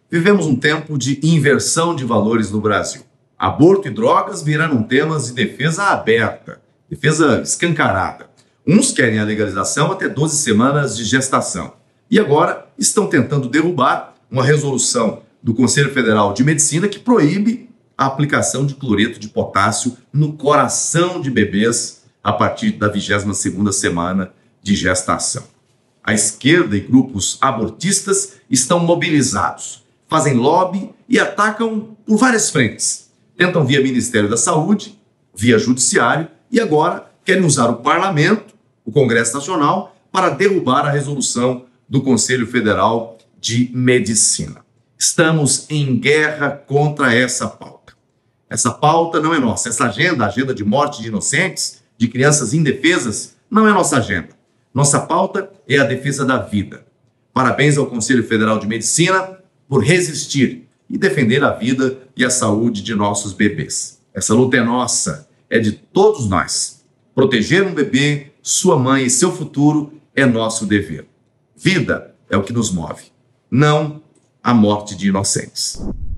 Vivemos um tempo de inversão de valores no Brasil. Aborto e drogas viraram temas de defesa aberta, defesa escancarada. Uns querem a legalização até 12 semanas de gestação. E agora estão tentando derrubar uma resolução do Conselho Federal de Medicina que proíbe a aplicação de cloreto de potássio no coração de bebês a partir da 22ª semana de gestação. A esquerda e grupos abortistas estão mobilizados, fazem lobby e atacam por várias frentes. Tentam via Ministério da Saúde, via Judiciário e agora querem usar o Parlamento, o Congresso Nacional, para derrubar a resolução do Conselho Federal de Medicina. Estamos em guerra contra essa pauta. Essa pauta não é nossa. Essa agenda, a agenda de morte de inocentes, de crianças indefesas, não é nossa agenda. Nossa pauta é a defesa da vida. Parabéns ao Conselho Federal de Medicina por resistir e defender a vida e a saúde de nossos bebês. Essa luta é nossa, é de todos nós. Proteger um bebê, sua mãe e seu futuro é nosso dever. Vida é o que nos move, não a morte de inocentes.